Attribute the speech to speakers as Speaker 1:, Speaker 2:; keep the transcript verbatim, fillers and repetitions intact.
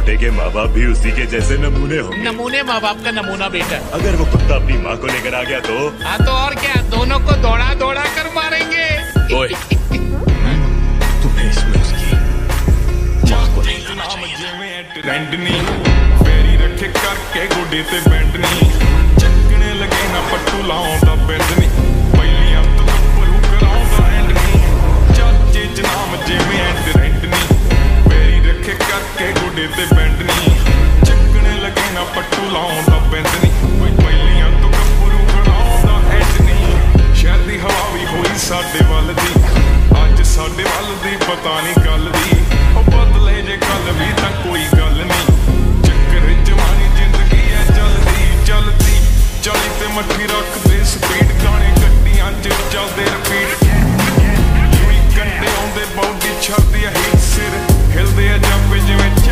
Speaker 1: छोटे के माँ बाप भी उसी के जैसे नमूने होंगे।
Speaker 2: नमूने माँ बाप का नमूना बेटा।
Speaker 1: अगर वो कुत्ता अपनी माँ को लेकर आ गया तो
Speaker 2: हाँ तो और क्या, दोनों को दौड़ा दौड़ा कर मारेंगे।
Speaker 1: ओए, तुम्हें इसमें उसकी माँ को नहीं लाना चाहिए।
Speaker 3: ट्रेंड नहीं फेरी रखे करके गोडे ते बैंड नहीं चकने लगे ना पट्टू लाउंदा बैंड नहीं पहलियां तो गप्परू कराउंदा एंड नहीं चाचे जनाम जिवें एंड रेंट नहीं फेरी रखे करके गोडे ते बैंड नहीं चकने लगे ना पट्टू लाउंदा बैंड नहीं पहलियां तो गप्परू कराउंदा एंड नहीं शहर दी हवा भी होई साडे वल दी अज साडे वल दी पता नहीं गल दी ओ बदले जे कल भी तां कोई